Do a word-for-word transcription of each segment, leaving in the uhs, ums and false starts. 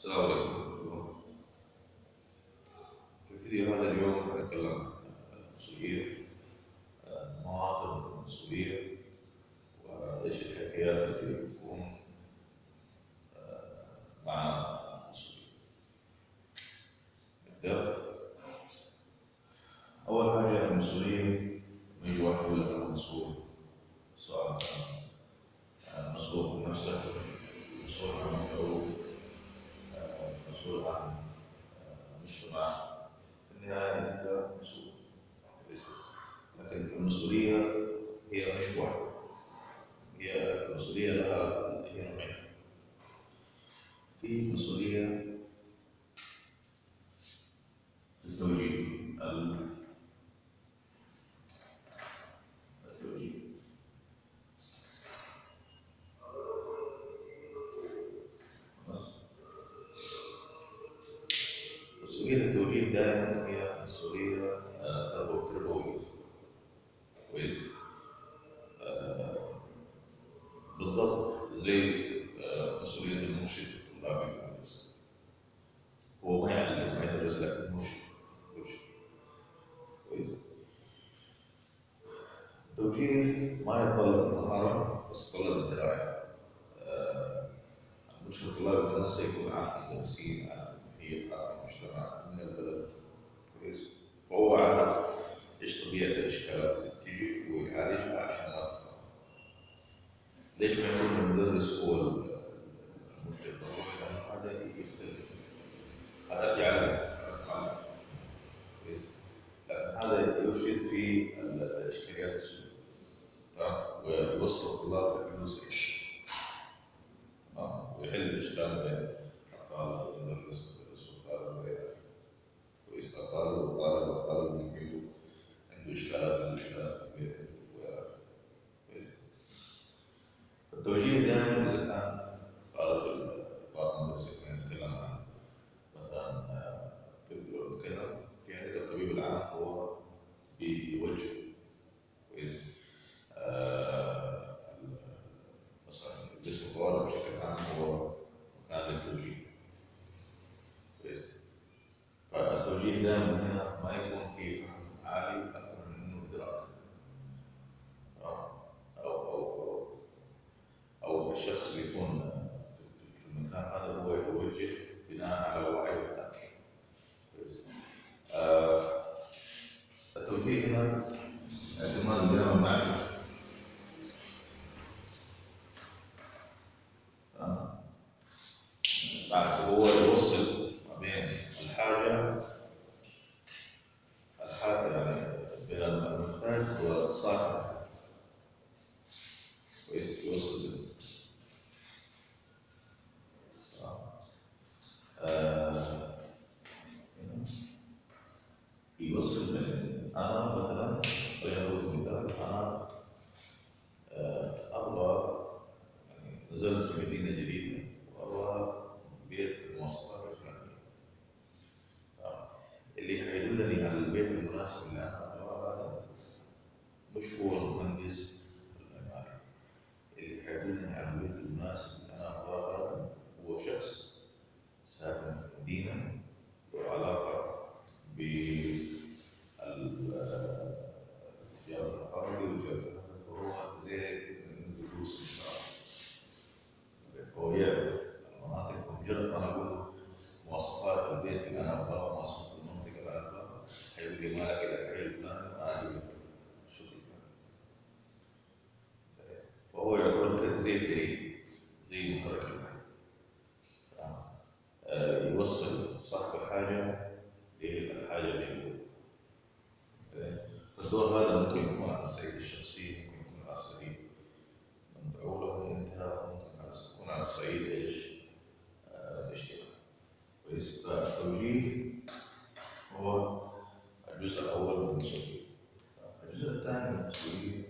السلام عليكم. في الفيديو هذا اليوم هنتكلم عن المسؤولية، مواطن المسؤولية، وإيش الحكايات اللي بتكون مع المسؤولية. نبدأ. أول حاجة المسؤولية من يجي واحد يقول لك أنا مسؤول، سواء كان مسؤول عن نفسك، مسؤول عن الحقوق، مسؤول عن المجتمع، في النهاية أنت مسؤول. لكن المسؤولية هي مش واحدة، هي المسؤولية لها هي نوعين. في مسؤولية التوجيه، التوجيه مسؤولية التوجيه دائما هي مسؤولية تربوية. كويس. بالضبط زي مسؤولية المرشد الطلابي في المدرسة، هو ما يعلم ما يدرس لكن مرشد. كويس. التوجيه ما يتطلب مهارة بس يتطلب الدراية. المرشد الطلابي في المدرسة يكون عارف المدرسين، عارف المحيط، عارف المجتمع من البلد. كويس. فهو عارف ايش طبيعة الاشكالات اللي بتيجي ويعالجها عشان ما تفهم. ليش ما يكون المدرس هو المرشد الطلابي؟ لأنه هذا يختلف، هذا يعلم معلم. كويس. لكن هذا يرشد في الاشكاليات السلوكية ويوصل الطلاب لحلول سليمة. تمام. ويحل الاشكال بين الطالب والمدرس والمدرس والطالب وغيره. كويس. الطالب والطالب والطالب من بيته عنده اشكالات عنده اشكالات في البيت وغيره. كويس. فالتوجيه دائما اذا كان خارج اطار المدرسة كنا نتكلم عن مثلا طب نتكلم في عندك الطبيب العام هو بيوجه. كويس. آه مثلا القسم الطوارئ بشكل عام هو مكان للتوجيه. كويس. فالتوجيه دائما هنا ما يكون في فهم عالي اكثر من انه ادراك. او او او او الشخص اللي يكون في المكان هذا هو يوجه بناء على وعي وتعليم. كويس. آه التوجيه هنا اعتماد دائما معرفة. هو يوصل ما بين الحاجة الحاجة يعني بين المحتاج وصاحب الحاجة. كويس. يوصل بين آه يوصل بين أنا مثلا خلينا نقول مثال أنا آه أبغى يعني نزلت في مدينة جديدة وأبغى بيت بالمواصفات الفلانية. اللي حيدلني على البيت المناسب اللي أنا أبغاه مش هو المهندس المعماري، اللي حيدلني على البيت المناسب اللي أنا أبغاه هو شخص ساكن في المدينة وعلاقة بالتجارة الأراضي وتجارة الفروع زي الدروس إن شاء الله. هو يعرف المناطق ومجرد ما أنا أقول له مواصفات البيت اللي أنا أبغاه ومواصفات المنطقة اللي أنا أبغاها حيقول لي مالك إلى الحي الفلاني وأنا أجيب لك الشغل الفلاني. فهو يعتبر زي الدليل، زي محرك البحث. يوصل صاحب الحاجة للحاجة اللي هو. الدور هذا ممكن يكون على الصعيد الشخصي، ممكن يكون على الصعيد المدعو انت، ممكن يكون على الصعيد ايش؟ آه الاجتماعي. كويس. فالتوجيه هو الجزء الاول من المسؤولية. الجزء الثاني من المسؤولية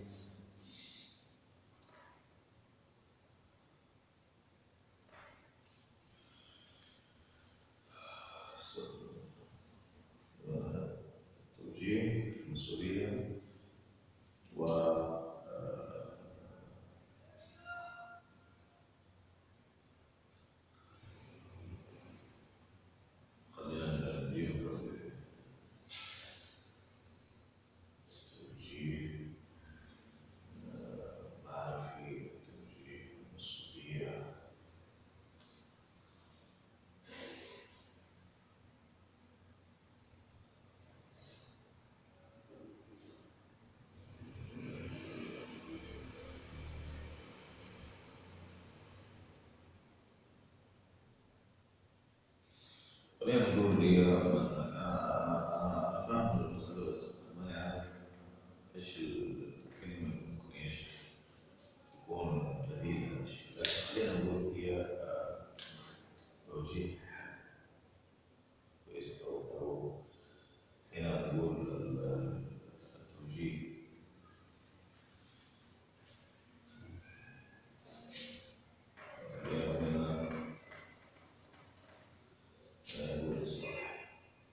التوجيه المسؤولية و خلينا نقول هي مثلا انا انا انا فاهم المساله بس ماني عارف ايش الكلمه اللي ممكن ايش تكون بديله ايش، لكن خلينا نقول هي آه، توجيه كويس او او هنا نقول ال- ال- التوجيه. خلينا هنا نقول الاصلاح.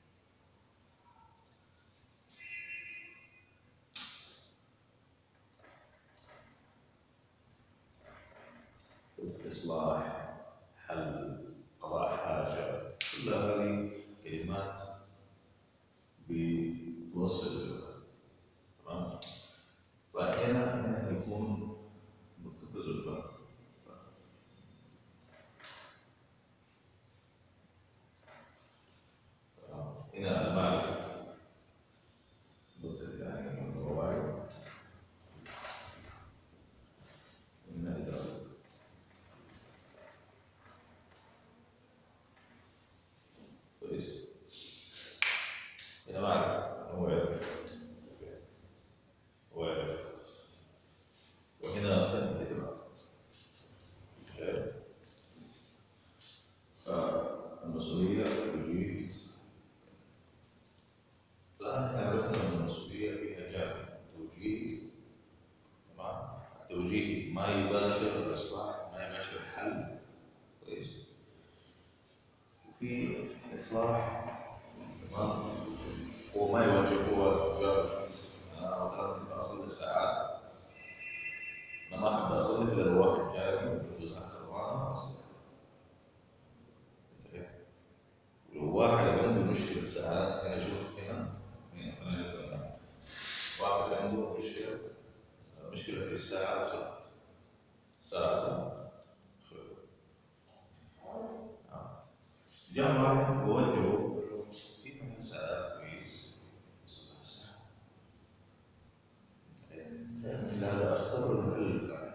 الاصلاح، حل، قضاء حاجه، كل هذه كلمات بتوصل الى، تمام. فهنا هنا يكون مرتكز الفهم. هنا المعرفة نقطة يعني من الرواية. هنا إدارة كويس. هنا معرفة، هو يعرف هو يعرف. وهنا فهم الإدراك. فالمسؤولية تجي. الآن احنا عرفنا أن المسؤولية فيها جانب توجيه، تمام. التوجيه ما يباشر الإصلاح، ما يباشر الحل، كويس. وفي إصلاح، تمام، هو ما يواجه، هو جاب شخص. أنا مثلا كنت أصلي ساعات، أنا ما أحب أصلي إلا لو واحد جاني عنده ساعة خربانة أصلي. أنت كيف؟ ولو واحد عنده مشكلة ساعات، هنا شوف هنا هنا واحد عنده مشكلة مشكلة في الساعة خربت، ساعة خربت. جاء واحد ووجهه في مثلا ساعات كويس يصلح الساعة، لا أختبر المحل الفلاني.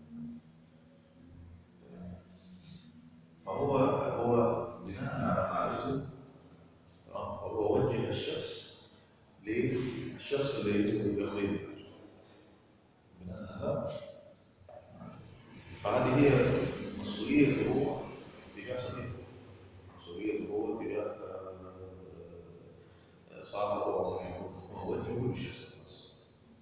فهو هو بناء على معرفته، تمام، فهو وجه الشخص للشخص اللي يقضي بناء على، فهذه هي مسؤوليته هو تجاه صديقه، مسؤوليته هو تجاه صاحبه او من يكون وجهه للشخص الناس.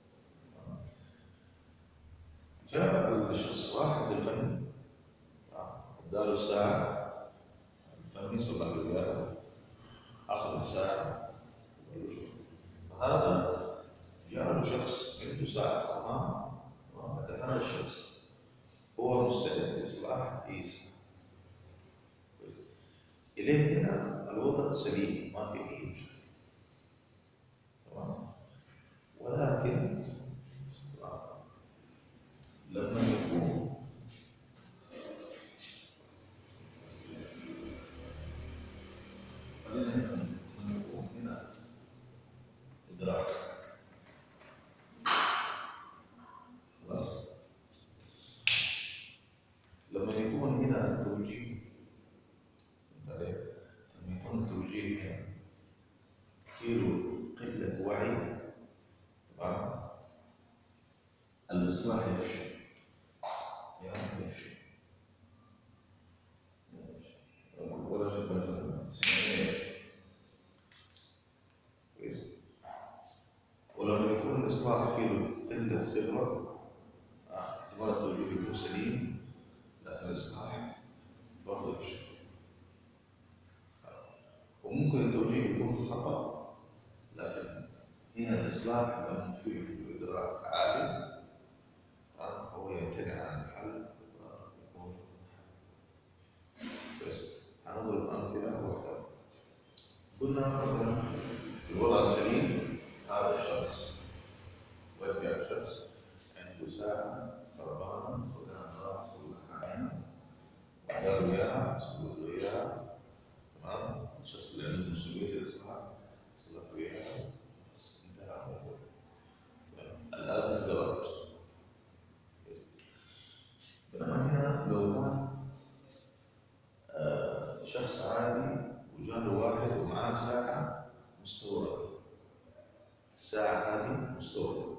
جاء الشخص واحد الفني، اداله الساعه، الفني صلح له اياها، اخذ الساعه وقال له شكرا. فهذا جاء له شخص عنده ساعه خربانه، لكن هذا الشخص هو مستعد لاصلاح اي ساعه. اليه هنا الوضع سليم، ما في اي مشكله، تمام. ولكن لما يكون خلينا هنا لما يكون هنا ادراك، خلاص، لما يكون هنا توجيه، لما يكون توجيه هنا كيلو قلة وعي، تمام، الإصلاح يفشل، يعني يفشل. ولا شبه سنين، كويس. ولما يكون الإصلاح فيه قلة خبرة، احتمال التوجيه يكون سليم لكن الإصلاح برضه يفشل. وممكن التوجيه يكون خطأ، لكن هنا الإصلاح لأنه فيه إدراك عالي، فهو يمتنع عن الحل ويكون كويس. هنضرب أمثلة واحدة. قلنا مثلا الوضع السليم، هذا الشخص وجه شخص عنده ساعة خربانة وكان راح يصلحها هنا وقال له إياها، صلح له إياها، تمام. الشخص اللي عنده مسؤولية الإصلاح صلح له إياها، بس انتهى الموضوع. الآن الدرج، بينما هنا لو كان آه شخص عادي وجاله واحد ومعاه ساعة مستوردة، الساعة هذه مستوردة.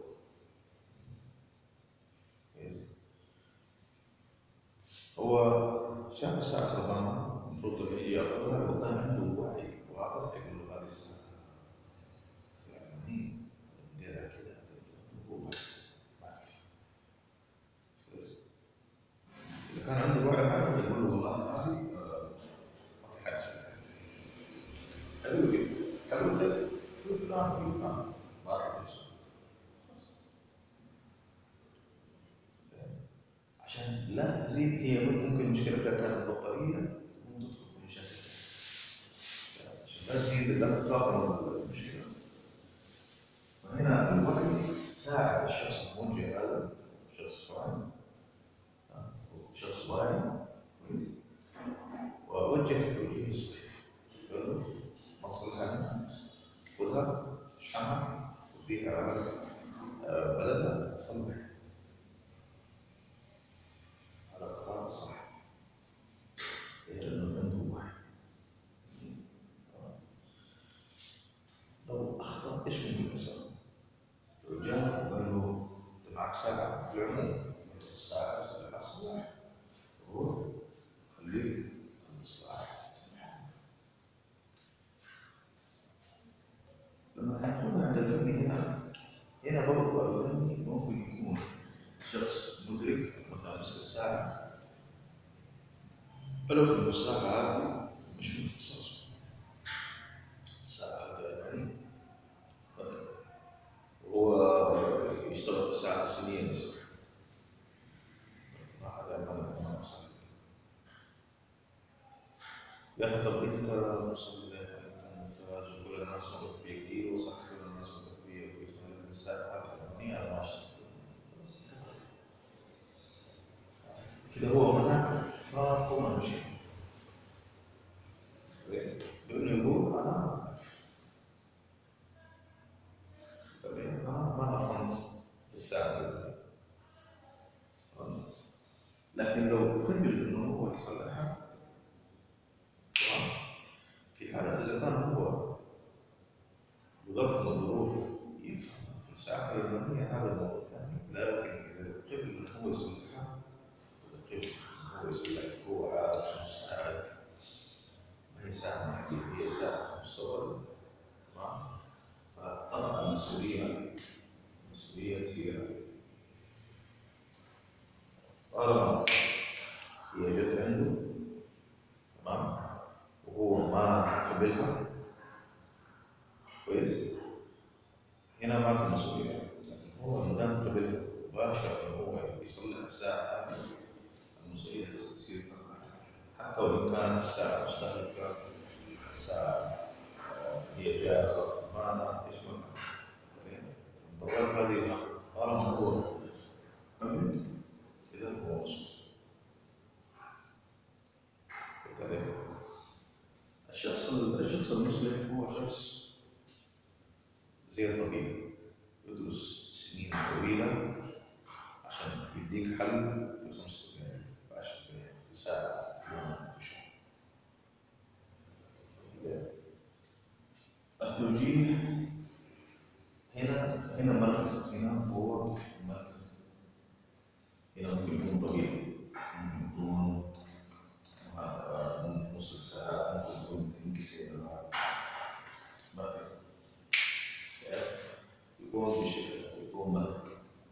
هو شاف الساعة خربانة المفروض لما يجي ياخذها لو كان عنده وعي واضح يقول له هذه الساعة يعني نديرها كذا هو ما يعرف. إذا كان عنده وعي معه يقول له والله هذه ما في حاجة ساعة. حلو جدا، حلو ده في فلان في فلان ما راح يوصل. عشان لا تزيد، هي ممكن مشكلتها كانت بطارية وتدخل في مشاكل. عشان لا تزيد لا تتفاقم المشكلة. فهنا الوعي ساعد الشخص الموجه هذا شخص واعي، شخص واعي ووجه في توجيه الصحيح. قال له مصلحة خذها اشحنها وديها على بلدها تصلح. هذا قرار صح لأنه عنده وعي. لو أخطأ إيش ممكن يصير؟ لو جاء وقال له أنت معك ساعة في العموم، الساعة تصلح الصلاح، روح خليك الإصلاح. لما نكون عند الفني هنا هنا برضه الفني ممكن يكون شخص مدرك مثلا مسك الساعة ولو في الساعة هذه مش من اختصاصه. الساعة هذا يعني هو يشتغل في الساعة الصينية مثلا، هذا ما ما صح. يا أخي طب أنت مصلي أنت تقول الناس مضت فيك كثير وصح كل الناس مضت فيك ويقول الساعة هذه ثمانية أنا ما اشتغلت كده، هو منع فهو ما مشي لأنه يقول أنا طيب أنا ما أفهم الساعة، لكن لو قدر إنه هو يصلحها في حالة إذا كان هو بظرف من الظروف يفهم في الساعة اليمنية هذا الموضوع ثاني، لكن إذا قدر إنه هو يصلحها قدر هو يصلحها هو عارف شو الساعة ما هي ساعة محدودة، هي ساعة مستوردة. تمام؟ فطبعا المسؤولية مسؤولية كثيرة. طالما هي جت عنده تمام وهو ما قبلها كويس، هنا ما في مسؤولية. لكن هو ما دام قبلها وباشر انه هو يصلح الساعة هذه المسؤولية تصير حتى وإن كانت الساعة مستهلكة، الساعة هي جاهزة ما أنا إيش ما الضوابط هذه طالما هو قبل إذا هو مسؤول. الشخص الشخص المسلم هو شخص زي الطبيب يدرس سنين طويلة عشان يديك حل في خمس دقائق في عشر دقائق في ساعة في يوم في شهر. التوجيه هنا هنا مركز، هنا هو مركز. هنا ممكن يكون طبيب، ممكن يكون نص ساعة، ممكن يكون إنجليزي مركز يكون بشكل يكون مركز.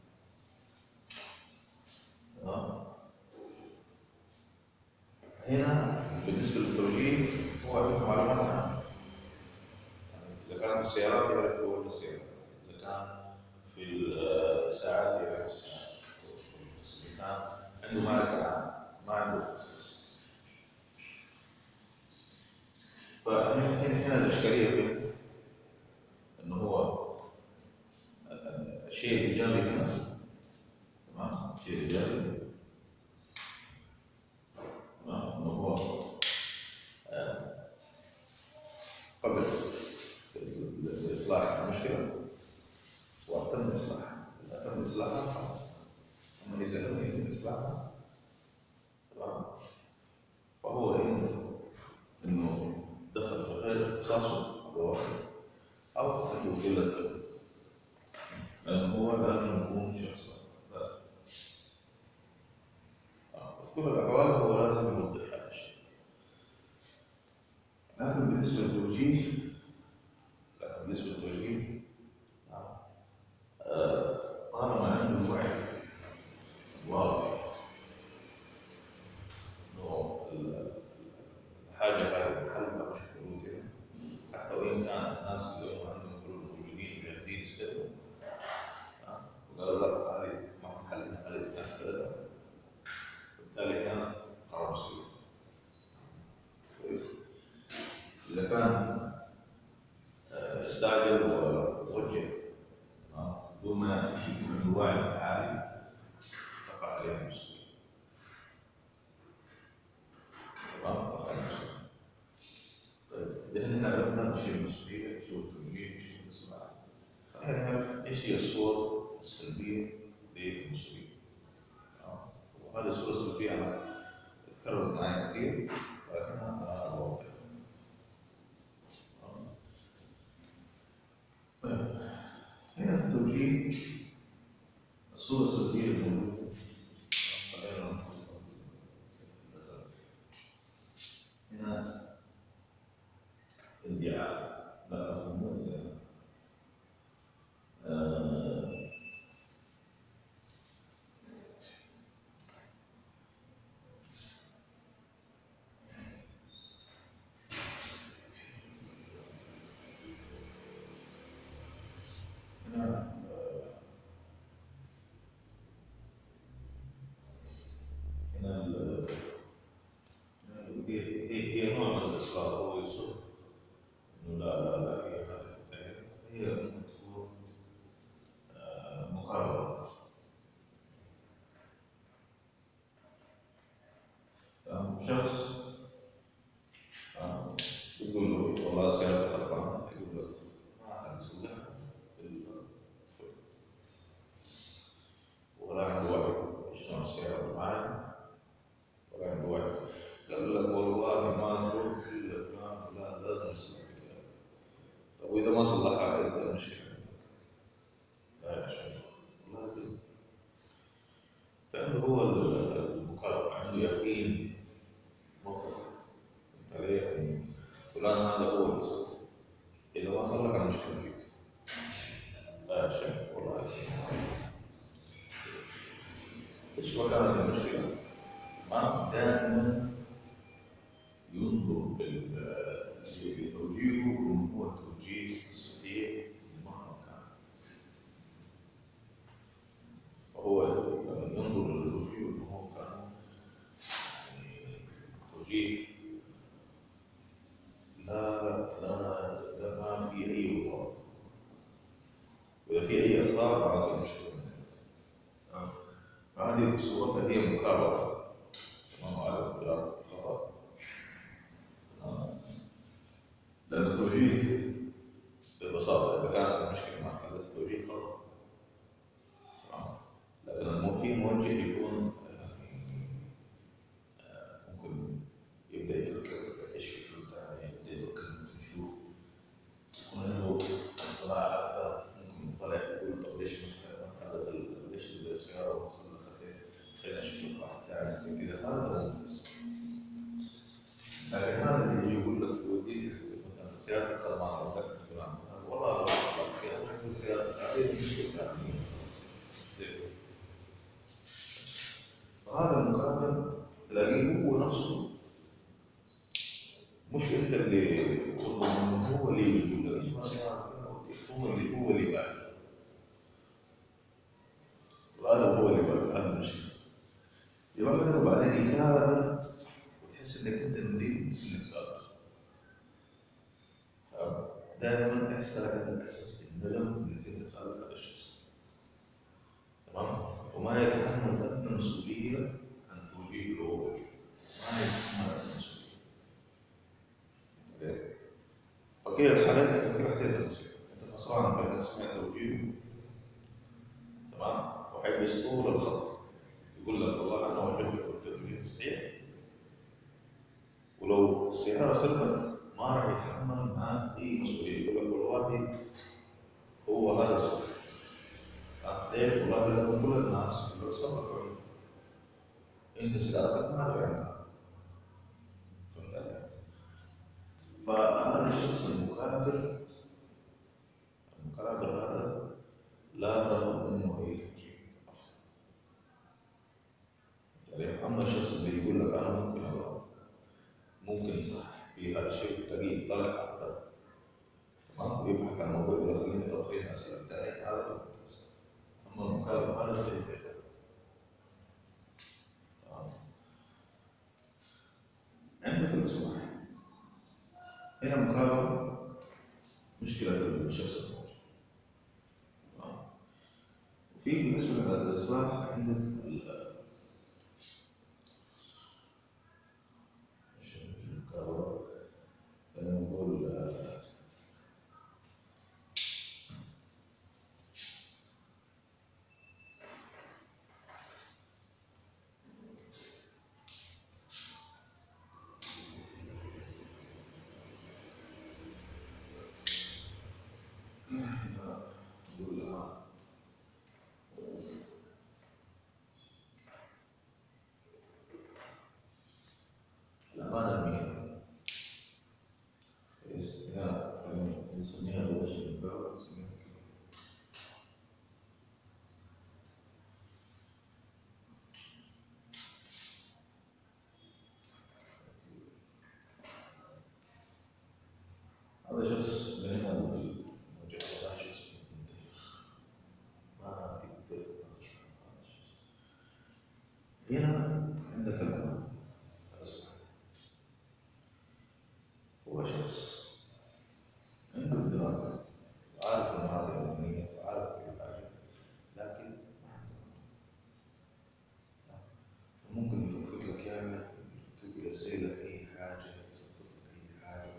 تمام؟ هنا بالنسبة للتوجيه هو عنده معلومات عامة. يعني إذا كان في السيارات يعرف هو السيارة، إذا كان في الساعات يعرف الساعات، إذا كان عنده معرفة عامة ما عنده اختصاص. فهنا هنا الإشكالية فين؟ إنه هو الشيء الإيجابي هنا تمام؟ الشيء الإيجابي تمام إنه هو قبل إصلاح المشكلة وتم إصلاحها، إذا تم إصلاحها خلاص، أما إذا لم يتم إصلاحها تمام فهو إنه إنه دخل اختصاصه واحد أو عنده قلة خبرة، لأن هو لازم يكون شخص واحد. في كل الأحوال هو لازم يوضح هذا الشيء. لكن بالنسبة للتوجيه لكن بالنسبة للتوجيه طالما عنده الوعي واضح إنه الحاجة هذه حلها مشكلة وكذا، حتى وإن كان الناس اللي هم عندهم حلول موجودين جاهزين يستلموا وقالوا لا هذه ما في حل إنها هذه كانت كذا، بالتالي كان قرار مسؤول. كويس. إذا كان استعجل ووجه دون ما يكون عنده وعي عالي تقع عليه المسؤولية. تمام؟ تقع عليه المسؤولية. طيب لأن احنا عرفنا ايش هي المسؤولية، ايش هو التوجيه، ايش هو الإصلاح. خلينا نعرف ايش هي الصور السلبية للمسؤولية. وهذه الصورة السلبية أنا تكررت معي كثير ولكنها أوضح. طيب هنا في التوجيه الصورة السلبية الموجودة هنا ادعاء، لا أفهم ادعاء. هنا هنا هي هي نوع من الإصرار، هو يصر إنه لا لا لا هي ما تنتهي، هي إنه تكون مقاربة. شخص يقول له والله سيارتي خربانة، يقول له ما عندي سلاح ولا عنده وعي ايش نوع السيارة اللي معي ولا عنده وعي، قال لك والله ما تروح الا فلان فلان لازم يصلح لك. طيب واذا ما صلحها ايه المشكلة؟ لا يا شيخ والله كأنه هو المقرب عنده يقين مطلق انت ليه فلان هذا هو اللي صلح، اذا ما صلح المشكلة فيك. لا يا شيخ والله ايش هو كانت المشكلة؟ ما دائما ينظر لتوجيهه كما هو التوجيه الصحيح مهما كان. فهو لما ينظر للتوجيه كما كان توجيه لا لا لا ما في اي اخطاء، واذا في اي اخطاء معناته المشكلة منه. فهذه صورتها هي مكابرة تمام على اعتراف الخطأ. لأن التوجيه ببساطة إذا كانت المشكلة مع هذا التوجيه خطأ، لكن في موجه يكون ممكن يبدأ يفكر إيش فكرته ثانية، يبدأ يفكر يشوف يكون عنده اطلاع أكثر، ممكن يطلع يقول طب ليش هذا ليش السيارة ما تصلحت، خلينا نشوف واحد ثاني زي كذا، هذا ممتاز. لكن هذا اللي يقول لك وديك مثلا سيارة خربانة وتركت فلان والله لو أصلح فيها سيارة هذه مشكلة ثانية. فهذا المقابل تلاقيه هو نفسه مش انت اللي تطلب منه، هو اللي يقول لك ما هو اللي هو اللي باقي، وهذا هو اللي باقي. هذا المشكلة يبقى كده وبعدين يكابر وتحس انك انت نديم انك صادق. دائما احسن هذا الاحساس بالندم انك انت صادق على الشخص، تمام؟ وما يتحمل ادنى مسؤولية عن توجيه له وجهه، ما يتحمل ادنى مسؤولية. فكده الحالات في كل حاجة تصير انت خسران في انك سمعت توجيهه، تمام؟ وحيبس طول الخط يقول لك والله انا وجهت التوجيه الصحيح، ولو السيارة خربت ما راح يتحمل معاك اي مسؤوليه، يقول لك والله هو هذا الصح. آه، ليش؟ والله لانه كل الناس يقول لك صبر، انت سلالتك ما تبعنا. فهمت علي؟ فهذا الشخص المكابر، المكابر هذا لا تاخذ منه اي توجيه اصلا. يعني اما الشخص اللي يقول لك انا ممكن أغلط، ممكن صح في هذا الشيء، تلاقيه يطلع اكثر، تمام، ويبحث عن موضوع يقول خليني تاخرين اسئله ثانيه، هذا ممتاز. اما المكابر هذا شيء غير. تمام. عندك الاصلاح، هنا المكابرة مشكلة الشخص الموجود. تمام. وفي بالنسبة للإصلاح عندك ال- مش المكابرة، خلينا نقول آه، نقول آه، الأمانة المهنية. كويس؟ هنا لما نسميها بلاش المكابرة، نسميها هذا شخص من هنا موجود، هذا شخص منتفخ، ما تقدر تناقش مع هذا الشخص. هنا عندك الأمانة، الإصلاح هو شخص عنده إدراك وعارف إن هذه أمنية وعارف كل حاجة، لكن ما عنده أمانة. ممكن يفكك لك إياها، يفكك يسوي لك أي حاجة، يظبط لك أي حاجة،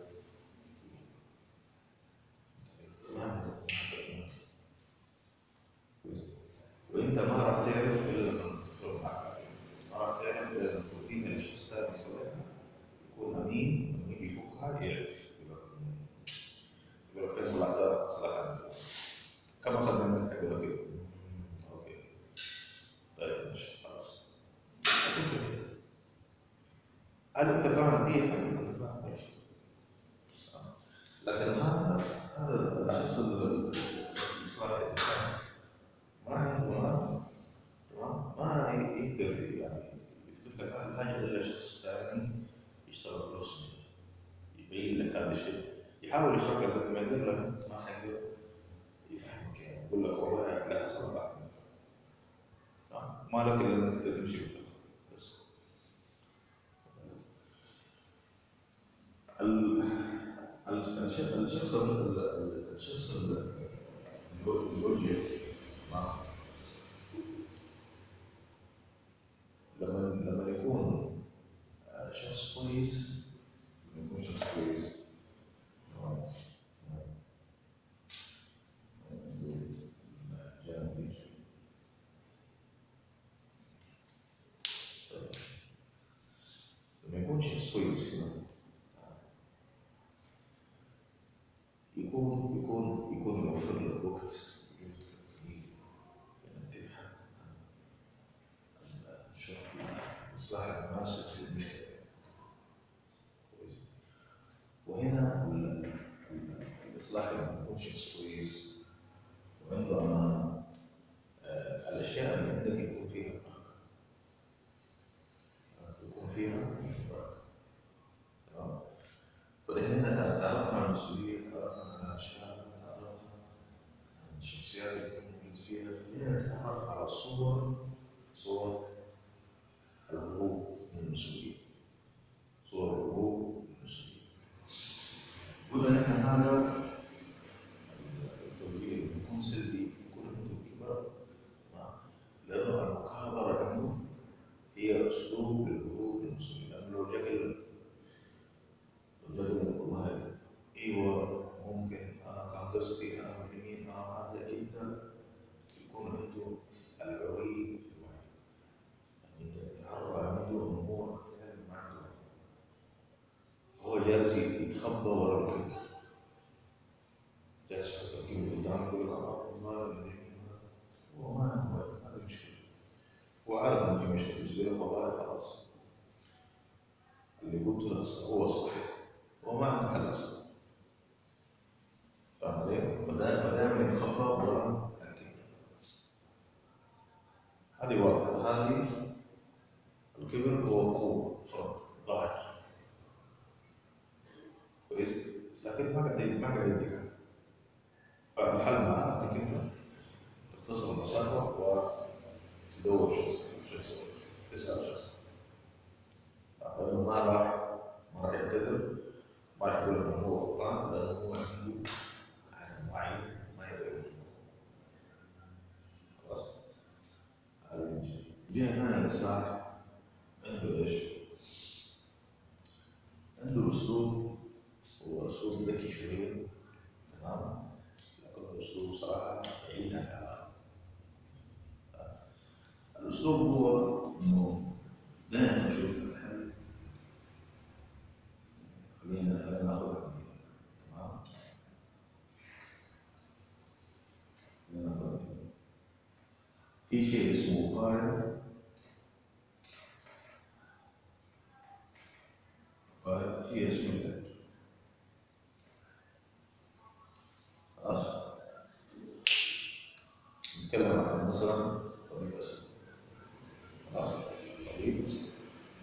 ما عنده أمانة. كويس؟ وأنت ما راح تعرف إلا لما تدخل معك عليه، ما راح تعرف إلا لما توديها لشخص تاني يصلحها، يكون أمين، لما يجي يفكها يعرف، يقول لك يقول لك فين صلحتها؟ صلحها أنت. كم أخذ منك؟ يقول لك كده. أوكي، طيب ماشي خلاص. هل انت فاهم ايه؟ هل انت فاهم ايش؟ لكن هذا هذا الشخص الاصلاحي ما عنده ما تمام، ما يقدر يعني يثبت لك هذه الحاجه الا شخص ثاني يشتغل فلوس منه، يبين لك هذا الشيء، يحاول يشرح لك لكن ما يقدر لك، ما حيقدر يفهمك، يعني يقول لك والله لا حصل بعد، ما لك الا انك تمشي بالثقه بس. ال- ال- الش- الشخص ال- الشخص ال- اللوجيك، مع لما لما يكون آه، شخص كويس، لما يكون شخص كويس، تمام، نقول جانبي، لما يكون شخص كويس كده، يكون يكون يكون يوفر لك وقت وجهد كبير انك تبحث عن الشرح الاصلاح المناسب في المشكله. كويس؟ وهنا ال- ال- الاصلاح لما يكون شخص كويس وعنده امانه، آه، الاشياء اللي عندك يكون فيها بركه، يكون فيها بركه، تمام. ولأن هنا تعرفنا عن المسؤولية، تعرفنا عن الأشياء، تعرفنا عن الشخصيات اللي كنا موجود فيها، هنا نتعرف على صور صور الهروب من المسؤولية، صور الهروب من المسؤولية. قلنا نحن هذا التوجيه يكون سلبي، يكون عنده كبر، تمام، لأنه المكابرة عنده هي أسلوب للهروب من المسؤولية. لأنه لو جا قال لك لو جا قال لك والله ايوه ممكن انا كان قصدي انا مدري انا هذا، انت يكون عنده الحريه في الوعي، يعني انت تتعرف عنده امور فعلا ما عنده. هو جاء جالس يتخبى ورا الكبر، جالس يحط الكبر قدامه يقول لك آه ما هو ما هو هذه مشكلة، هو عارف إن في مشكلة بس يقول لك والله خلاص اللي قلته هو الصح، هو ما عنده حل أصلا. فاهم علي؟ فدائما يتخبى ورا الكبر. هذه واضحة، هذه الكبر هو قوة فرق ظاهر كويس، لكن ما قاعد ما قاعد يديك حل. فالحل معاه انك انت تختصر المسافة وتدور شخص شو يسوي، تسأل شخص. لأنه ما راح ما راح يعتذر، ما راح يقول لك انه هو غلطان، لأنه هو عنده على معين ما يقدر يقول. خلاص؟ هذه جهة ثانية الإصلاح عنده ايش؟ عنده أسلوب، هو أسلوب ذكي شوية، تمام؟ لكن الأسلوب صراحة بعيد عن العالم. الأسلوب هو إنه دائما نشوف الحل. خلينا خلينا ناخذها، تمام؟ خلينا ناخذها. في شيء اسمه وقاية، وقاية في اسمه علاج. خلاص؟ نتكلم عن مثلا طبيب أسنان. خلاص؟ طبيب أسنان.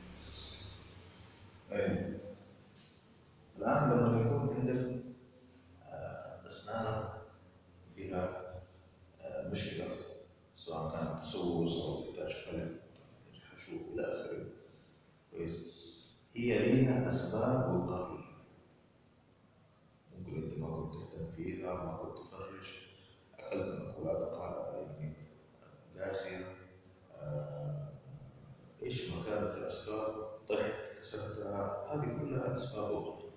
أي. الآن لما يكون عندك أسنانك فيها مشكلة، سواء كانت تسوس أو تحتاج خلع، تحتاج حشو إلى آخره، كويس؟ هي ليها أسباب وقائية. ممكن أنت ما كنت تهتم فيها، ما كنت تفرش، أكلت مأكولات يعني قاسية، آه، إيش ما كانت الأسباب، طحت كسرتها، هذه كلها أسباب وقائية.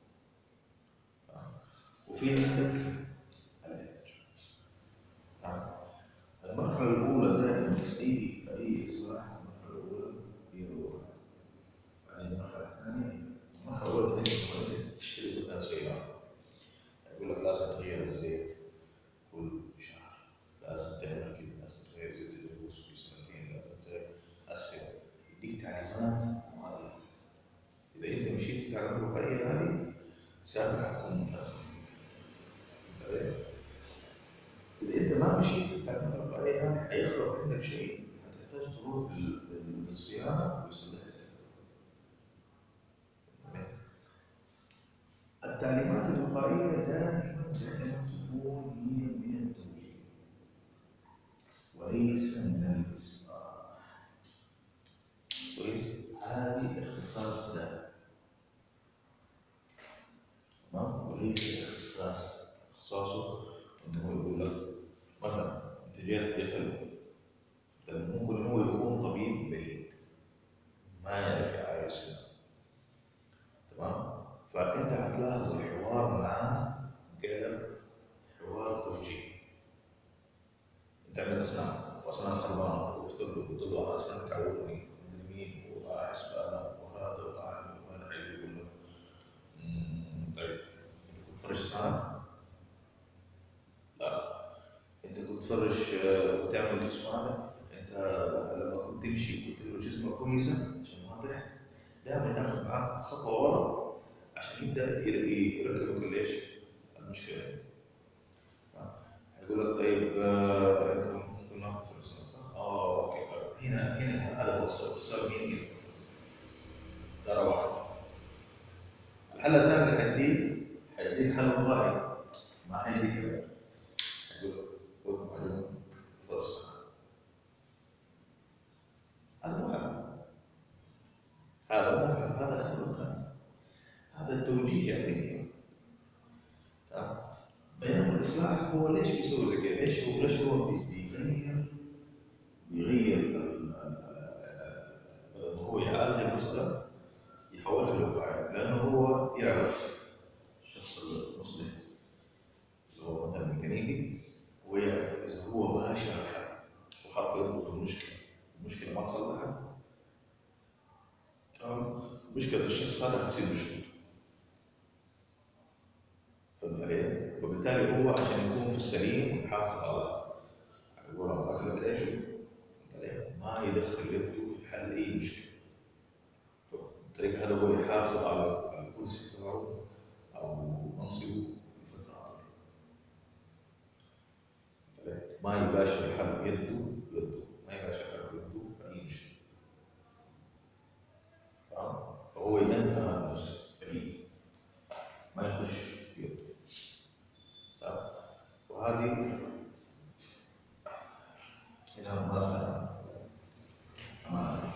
وفي عندك العلاج. المرحلة الأولى دائما في أي أي إصلاح، المرحلة الأولى هي الوقاية. يعني المرحلة الثانية، المرحلة الأولى أنت تشتري مثلا سيارة، يقول لك لازم تغير الزيت كل شهر، لازم تعمل كذا، لازم تغير زيت الدروس كل سنتين، لازم تأسر، يديك تعليمات معينة. إذا أنت مشيت بالتعليمات الوقائية هذه سيارتك حتكون ممتازة. إذا أنت ما مشيت بالتعليمات الوقائية هذه حيخرب عندك شيء، هتحتاج تروح للصيانة ويصلح لك. التعليمات الوقائية دائما دائما تكون هي من التوجيه وليس من الإصلاح. كويس؟ هذه اختصاص له، تمام؟ وليس اختصاص اختصاصه انه هو يقول لك مثلا انت جيت جيت ممكن هو يكون طبيب بعيد ما يعرف يعالج السنان، تمام؟ فانت هتلاحظ الحوار معاه قلب حوار توجيه. انت عندك اسنان واسنان خربانه، قلت له قلت له انا اسناني تعورني من اليمين واحس بالم وهذا واعمل وهذا، عيب. يقول له طيب انت كنت تفرش اسنانك؟ لا. انت كنت تفرش وتعمل جسم هذا؟ انت لما كنت تمشي كنت له جسمك كويسه عشان ما تحت؟ دائما ياخذ معاك خطوه ورا عشان يبدا يركبك ليش؟ المشكله دي. يقول لك طيب آه، انت ممكن ناخذ فلوس صح؟ اه اوكي. طيب هنا هنا هذا هو السؤال، السؤال مين انت؟ ترى واحد. الحل الثاني اللي حيديه حيديه حل وقائي، ما حيديك كذا. يقول لك خذ معلومه فرصه. هذا مو حل، هذا مو حل، هذا حل وقائي، هذا التوجيه يعطيني. تمام؟ بينما الإصلاح هو ليش بيسوي كذا؟ ليش هو ليش هو بيغير بيغير بدل ما هو يعالج المسألة يحولها لوقاية، لأنه هو يعرف الشخص المصلح اللي هو مثلا ميكانيكي، ويعرف إذا هو ماشي على الحل وحط يده في المشكلة، المشكلة ما تصلحت، مشكلة الشخص هذا حتصير مشكلته. فبالتالي هو عشان يكون في السليم ويحافظ على يقول أكلة عيشه ما يدخل يده في حل أي مشكلة. فبالطريقة هذا هو يحافظ على الكرسي تبعه أو منصبه لفترة أطول. ما يباشر حل يده يده ما يباشر حل يده في أي مشكلة. فهو ينتهى نفسه فريد ما يخش في يده. وهذه إذا ما أمانة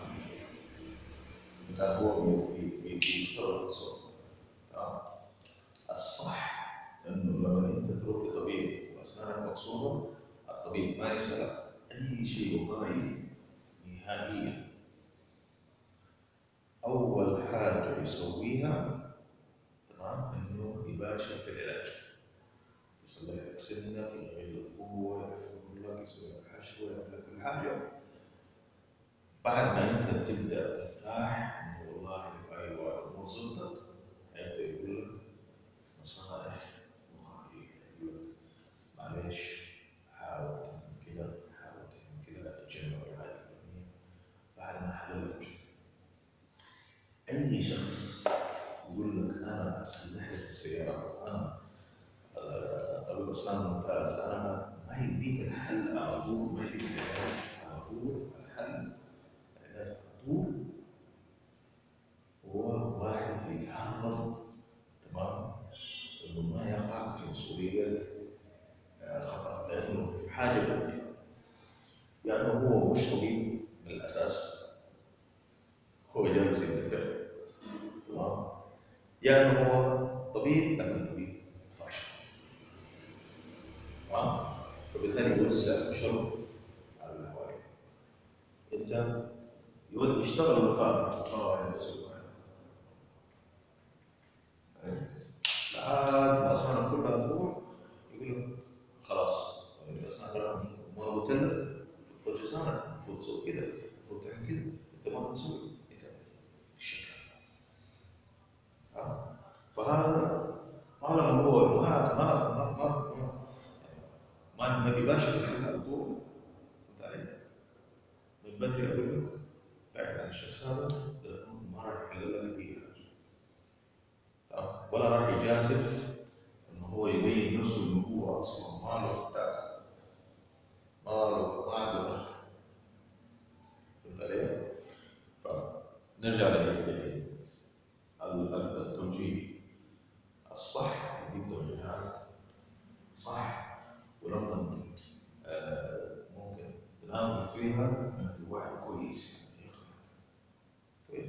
كان هو بيتصرف تصرف. تمام. الصح إنه لما أنت تروح لطبيب وأسنانك مكسورة الطبيب ما يسألك أي شيء وقائي نهائيا. أول حاجة يسويها تمام إنه يباشر في العلاج. يصلح لك سنك، يعمل لك قوة، يفك لك، يسوي لك حشوة، يعمل لك كل حاجة. بعد ما أنت تبدأ ترتاح إنه والله أيوه الأمور زبطت، هيبدأ يقول لك نصائح وقائية. يقول لك معلش حاول تعمل كذا، حاول تعمل كذا، تجمع الحاجة الفلانية بعد ما حل لك مشكلة. أي شخص يقول لك أنا أصلح لك السيارة، أنا طبيب أسنان ممتاز، أنا ما يديك الحل على طول، ما يديك العلاج على طول. الحل العلاج على طول هو واحد بيتعرض تمام إنه ما يقع في مسؤولية خطأ، لأنه في حاجة بديهية. يعني هو مش طبيب من الأساس، هو جالس ينتفع تمام، يعني هو طبيب لكن طبيب فاشل تمام، فبالتالي يوزع فشله على اللي حواليه. أنت يشتغل وقائي وقائي بس وقائي لحد ما أسنانك كلها تروح يقول لك خلاص أسنانك ما قلت لك المفروض لسانك المفروض تسوي كذا، المفروض تعمل كذا، أنت ما تسوي أنت شكرا. فهذا طالما هو ما ما ما ما ما ما بيباشر الحل على طول، فهمت علي؟ من بدري أقول لك بعد عن الشخص هذا لأنه ما راح يحل لك أي حاجة، ولا راح يجازف إنه هو يبين نفسه إنه هو أصلا ما له بتاع، ما له ما عنده وجه. فهمت علي؟ فنرجع للتوجيه. التوجيه الصح يديك توجيهات صح، ولما آه ممكن تناظر فيها بوعي كويس. كويس.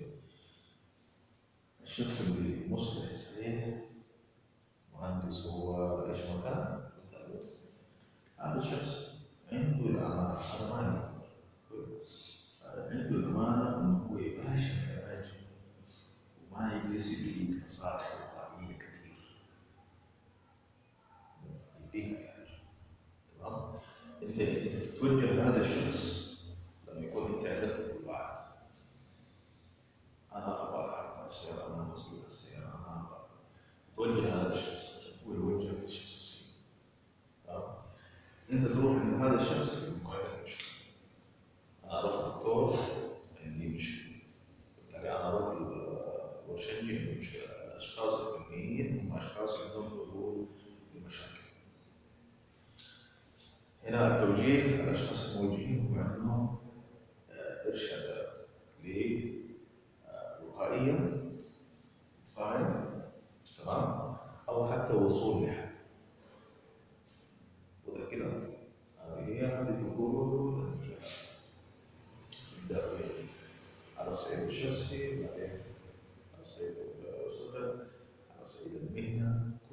الشخص اللي مصلح صحيح مهندس هو ايش مكان هذا الشخص عنده الامانه، هذا ما عنده الامانه انه هو يباشر العلاج وما يجلس يديك نصائح وقائيه كثير. يديك علاج تمام. انت انت تتوجه لهذا الشخص لما يكون انت عندك تطلعات، انا ابغى اعرف السياره، انا بسوق السياره، انا ابغى توجه هذا الشخص ويوجهك للشخص السليم. انت تروح عند هذا الشخص يكون عندك مشكله، انا اروح دكتور عندي مشكله، بالتالي انا اروح الورشنجي عندي مشكله. الاشخاص الفنيين هم اشخاص عندهم حلول لمشاكل. هنا التوجيه الاشخاص الموجهين هم عندهم ارشادات لوقائيه فاهم تمام، او حتى وصول لحل. وده كده هي هذه تقول نبدا على الصعيد الشخصي، وبعدين على الصعيد الاسري، على صعيد المهنه،